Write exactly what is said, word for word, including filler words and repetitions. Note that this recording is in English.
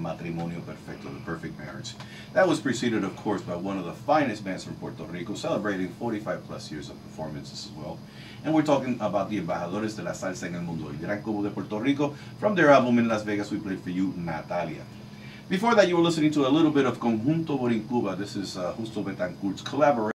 Matrimonio Perfecto, the perfect marriage. That was preceded, of course, by one of the finest bands from Puerto Rico, celebrating forty-five plus years of performances as well. And we're talking about the Embajadores de la Salsa en el Mundo, el Gran Combo de Puerto Rico. From their album in Las Vegas, we played for you Natalia. Before that, you were listening to a little bit of Conjunto Borincuba. This is uh, Justo Betancourt's collaboration